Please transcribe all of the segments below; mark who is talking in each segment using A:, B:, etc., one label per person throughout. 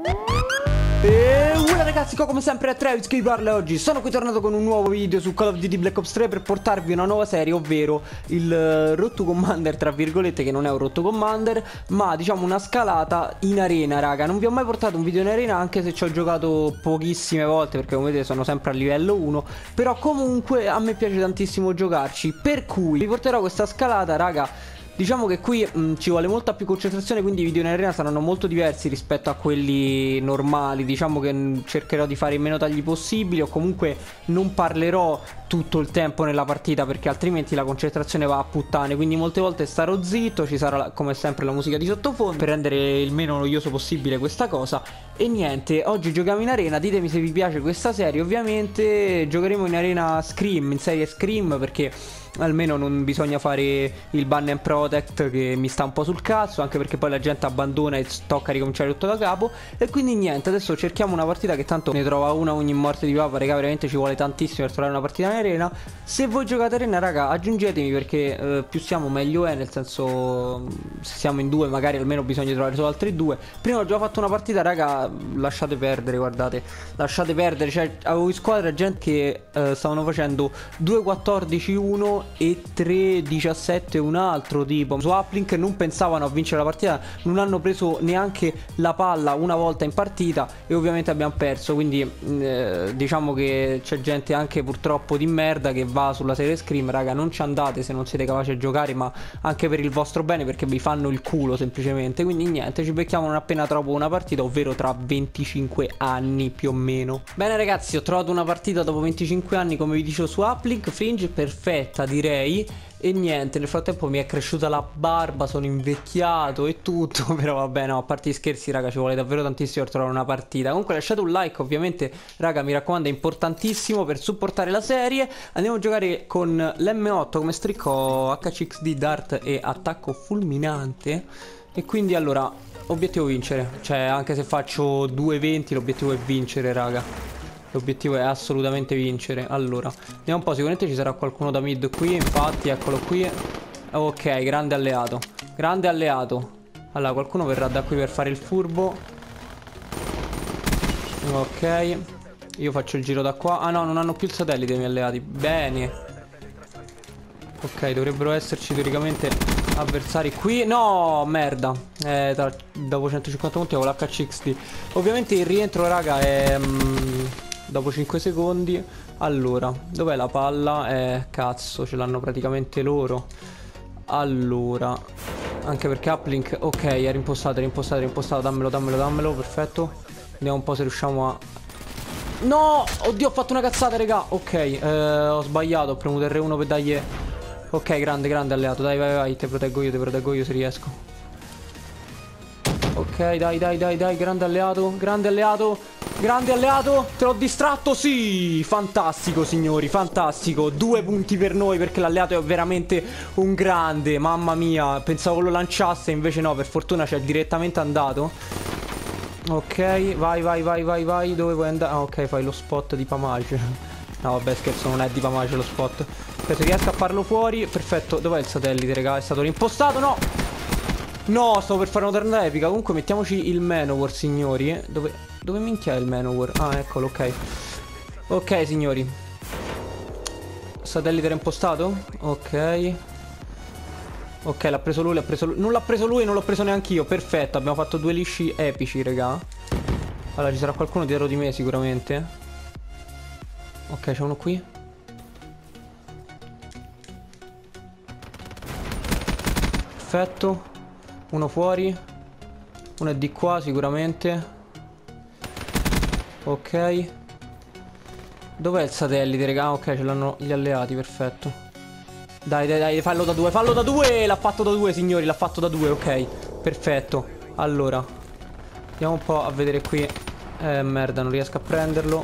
A: E voilà ragazzi, qua come sempre è Travis che vi parla. Oggi sono qui tornato con un nuovo video su Call of Duty Black Ops 3 per portarvi una nuova serie, ovvero il Road to Commander, tra virgolette, che non è un Road to Commander, ma diciamo una scalata in arena, raga. Non vi ho mai portato un video in arena, anche se ci ho giocato pochissime volte, perché come vedete sono sempre a livello 1. Però comunque a me piace tantissimo giocarci, per cui vi porterò questa scalata, raga. Diciamo che qui ci vuole molta più concentrazione, quindi i video in arena saranno molto diversi rispetto a quelli normali. Diciamo che cercherò di fare i meno tagli possibili, o comunque non parlerò tutto il tempo nella partita, perché altrimenti la concentrazione va a puttane. Quindi molte volte starò zitto, ci sarà come sempre la musica di sottofondo per rendere il meno noioso possibile questa cosa. E niente, oggi giochiamo in arena. Ditemi se vi piace questa serie. Ovviamente giocheremo in arena Scream, in serie Scream, perché almeno non bisogna fare il ban and protect, che mi sta un po' sul cazzo, anche perché poi la gente abbandona e tocca ricominciare tutto da capo. E quindi niente, adesso cerchiamo una partita che tanto ne trova una ogni morte di papa, raga. Veramente ci vuole tantissimo per trovare una partita in arena. Se voi giocate arena, raga, aggiungetemi, perché più siamo meglio è. Nel senso, se siamo in due magari almeno bisogna trovare solo altri due. Prima ho già fatto una partita, raga, lasciate perdere, guardate, lasciate perdere. Cioè avevo in squadra gente che stavano facendo 2-14-1 e 3-17 un altro tipo. Su Uplink non pensavano a vincere la partita, non hanno preso neanche la palla una volta in partita e ovviamente abbiamo perso. Quindi diciamo che c'è gente anche purtroppo di merda che va sulla serie Scream. Raga, non ci andate se non siete capaci a giocare, ma anche per il vostro bene, perché vi fanno il culo semplicemente. Quindi niente, ci becchiamo non appena trovo una partita, ovvero tra 25 anni più o meno. Bene ragazzi, ho trovato una partita dopo 25 anni, come vi dicevo, su Uplink. Fringe perfetta, direi. E niente, nel frattempo mi è cresciuta la barba, sono invecchiato e tutto. Però vabbè, no, a parte gli scherzi, raga, ci vuole davvero tantissimo per trovare una partita. Comunque lasciate un like, ovviamente, raga, mi raccomando, è importantissimo per supportare la serie. Andiamo a giocare con l'M8 come stricco, HCXD, Dart e attacco fulminante. E quindi allora, obiettivo vincere. Cioè, anche se faccio 2-20, l'obiettivo è vincere, raga. L'obiettivo è assolutamente vincere. Allora, vediamo un po', sicuramente ci sarà qualcuno da mid qui. Infatti, eccolo qui. Ok, grande alleato. Grande alleato. Allora, qualcuno verrà da qui per fare il furbo. Ok. Io faccio il giro da qua. Ah no, non hanno più il satellite i miei alleati. Bene. Ok, dovrebbero esserci teoricamente avversari qui. No, merda. Dopo 150 punti avevo l'HCXD. Ovviamente il rientro, raga, è... dopo 5 secondi. Allora, dov'è la palla? Cazzo, ce l'hanno praticamente loro. Allora, anche perché Uplink... Ok, è rimpostato, è rimpostato, è rimpostato. Dammelo, dammelo, dammelo, perfetto. Vediamo un po' se riusciamo a... No! Oddio, ho fatto una cazzata, raga. Ok, ho sbagliato, ho premuto R1 per dargli... Ok, grande, grande alleato. Dai, vai, vai, te proteggo io se riesco. Ok, dai, dai, dai, dai, grande alleato, grande alleato. Grande alleato, te l'ho distratto, sì. Fantastico signori, fantastico. 2 punti per noi, perché l'alleato è veramente un grande. Mamma mia, pensavo lo lanciasse, invece no, per fortuna c'è direttamente andato. Ok, vai, vai, vai, vai, vai. Dove vuoi andare? Ah, ok, fai lo spot di Pamage. No, vabbè, scherzo, non è di Pamage lo spot. Se riesco a farlo fuori, perfetto. Dov'è il satellite, raga? È stato rimpostato, no. No, stavo per fare una tornata epica. Comunque mettiamoci il Manowar, signori. Dove minchia è il Manowar? Ah, eccolo, ok. Ok, signori. Satellite reimpostato? Ok. Ok, l'ha preso lui, l'ha preso lui. Non l'ha preso lui, non l'ho preso neanche io. Perfetto, abbiamo fatto 2 lisci epici, raga. Allora, ci sarà qualcuno dietro di me sicuramente. Ok, c'è uno qui. Perfetto. Uno fuori. Uno è di qua sicuramente. Ok. Dov'è il satellite, raga? Ok, ce l'hanno gli alleati, perfetto. Dai, dai, dai, fallo da 2, fallo da 2. L'ha fatto da 2, signori, l'ha fatto da 2, ok. Perfetto. Allora, andiamo un po' a vedere qui. Merda, non riesco a prenderlo.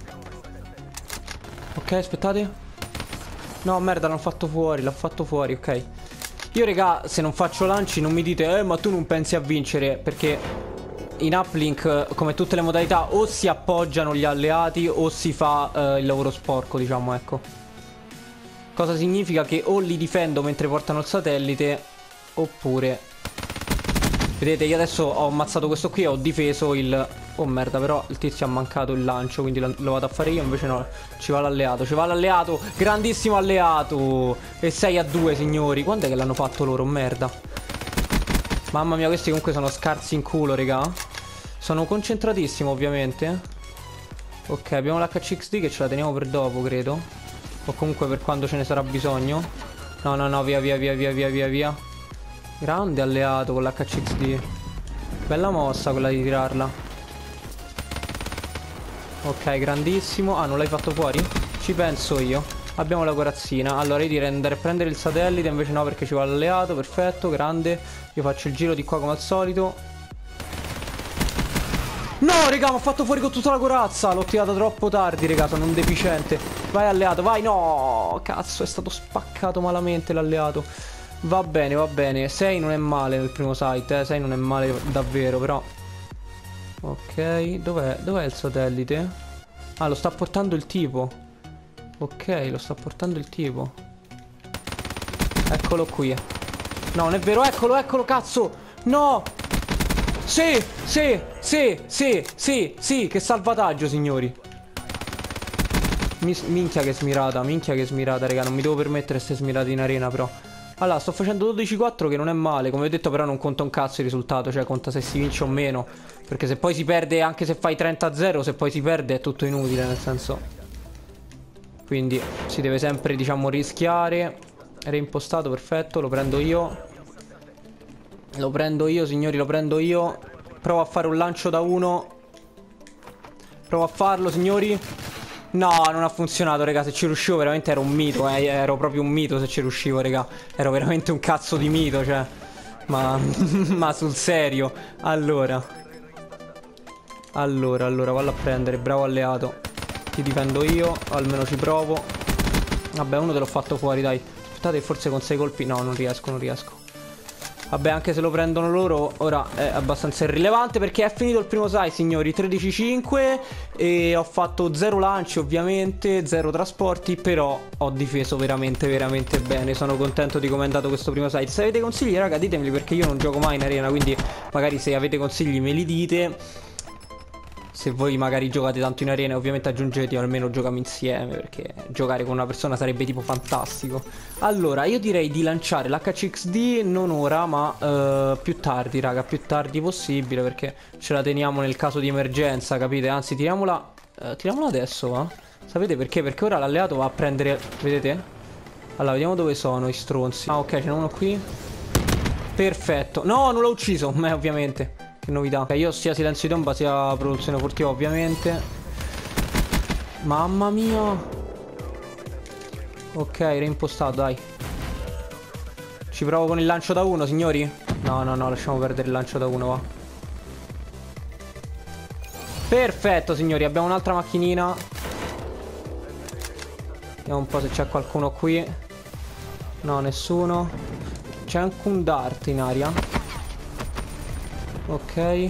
A: Ok, aspettate. No, merda, l'hanno fatto fuori, l'ha fatto fuori, ok. Io, raga, se non faccio lanci non mi dite ma tu non pensi a vincere, perché in Uplink, come tutte le modalità, o si appoggiano gli alleati o si fa il lavoro sporco, diciamo, ecco. Cosa significa che o li difendo mentre portano il satellite, oppure... Vedete, io adesso ho ammazzato questo qui e ho difeso il Oh merda, però il tizio ha mancato il lancio, quindi lo vado a fare io. Invece no, ci va l'alleato, ci va l'alleato. Grandissimo alleato. E 6-2, signori. Quando è che l'hanno fatto loro? Merda. Mamma mia, questi comunque sono scarsi in culo, raga. Sono concentratissimo, ovviamente. Ok, abbiamo l'HCXD che ce la teniamo per dopo, credo. O comunque per quando ce ne sarà bisogno. No, no, no, via, via, via, via, via, via, via. Grande alleato con l'HCXD. Bella mossa quella di tirarla. Ok, grandissimo. Ah, non l'hai fatto fuori? Ci penso io. Abbiamo la corazzina. Allora io direi di andare a prendere il satellite. Invece no, perché ci va l'alleato. Perfetto, grande. Io faccio il giro di qua come al solito. No, raga, mi ho fatto fuori con tutta la corazza. L'ho tirata troppo tardi, raga, sono un deficiente. Vai alleato, vai. No, cazzo, è stato spaccato malamente l'alleato. Va bene, va bene. 6 non è male nel primo site, 6 non è male davvero, però. Ok, dov'è il satellite? Ah, lo sta portando il tipo. Ok, lo sta portando il tipo. Eccolo qui. No, non è vero, eccolo, eccolo, cazzo. No. Sì, sì, sì, sì, sì, sì, che salvataggio, signori. Minchia che smirata, raga. Non mi devo permettere queste smirate in arena, però. Allora, sto facendo 12-4 che non è male. Come ho detto, però non conta un cazzo il risultato. Cioè, conta se si vince o meno. Perché se poi si perde, anche se fai 30-0, se poi si perde è tutto inutile, nel senso. Quindi si deve sempre, diciamo, rischiare. Reimpostato, perfetto, lo prendo io. Lo prendo io, signori, lo prendo io. Provo a fare un lancio da 1. Provo a farlo, signori. No, non ha funzionato, raga. Se ci riuscivo veramente ero un mito, ero proprio un mito se ci riuscivo, raga. Ero veramente un cazzo di mito, cioè. Ma ma sul serio. Allora, vallo a prendere. Bravo alleato. Ti difendo io, almeno ci provo. Vabbè, uno te l'ho fatto fuori, dai. Aspettate, forse con 6 colpi. No, non riesco. Vabbè, anche se lo prendono loro, ora è abbastanza irrilevante perché è finito il primo site, signori. 13-5 e ho fatto 0 lanci, ovviamente, 0 trasporti, però ho difeso veramente, veramente bene. Sono contento di come è andato questo primo site. Se avete consigli, raga, ditemeli, perché io non gioco mai in arena, quindi magari se avete consigli me li dite. Se voi magari giocate tanto in arena, ovviamente aggiungete o almeno giochiamo insieme, perché giocare con una persona sarebbe tipo fantastico. Allora, io direi di lanciare l'HCXD non ora, ma più tardi, raga, più tardi possibile, perché ce la teniamo nel caso di emergenza, capite? Anzi, tiriamola adesso, va? Sapete perché? Perché ora l'alleato va a prendere, vedete? Allora, vediamo dove sono i stronzi. Ah, ok, ce n'è uno qui. Perfetto. No, non l'ho ucciso, ovviamente. Che novità. Io sia silenzio di tomba sia produzione furtiva, ovviamente. Mamma mia. Ok, reimpostato, dai. Ci provo con il lancio da 1, signori. No, lasciamo perdere il lancio da 1, va. Perfetto, signori, abbiamo un'altra macchinina. Vediamo un po' se c'è qualcuno qui. No, nessuno. C'è anche un dart in aria. Ok.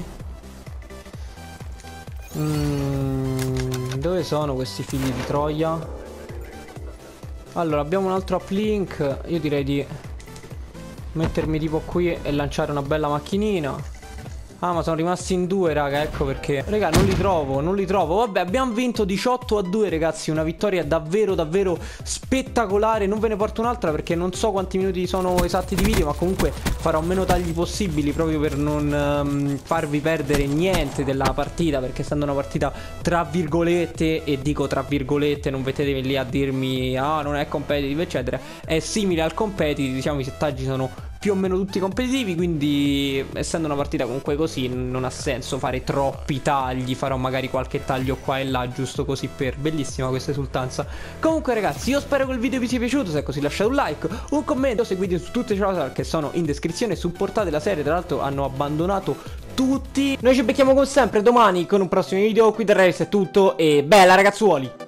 A: Dove sono questi figli di troia? Allora, abbiamo un altro uplink. Io direi di mettermi tipo qui e lanciare una bella macchinina. Ah, ma sono rimasti in 2, raga, ecco perché. Raga, non li trovo. Vabbè, abbiamo vinto 18-2, ragazzi. Una vittoria davvero, davvero spettacolare. Non ve ne porto un'altra perché non so quanti minuti sono esatti di video, ma comunque farò meno tagli possibili proprio per non farvi perdere niente della partita, perché essendo una partita tra virgolette, e dico tra virgolette, non mettetevi lì a dirmi ah, non è competitive, eccetera. È simile al competitive, diciamo, i settaggi sono più o meno tutti competitivi, quindi essendo una partita comunque così non ha senso fare troppi tagli. Farò magari qualche taglio qua e là, giusto così per bellissima questa esultanza. Comunque ragazzi, io spero che il video vi sia piaciuto. Se è così lasciate un like, un commento, seguite su tutte le social che sono in descrizione, supportate la serie, tra l'altro hanno abbandonato tutti. Noi ci becchiamo come sempre domani con un prossimo video. Qui da Reis è tutto e bella ragazzuoli.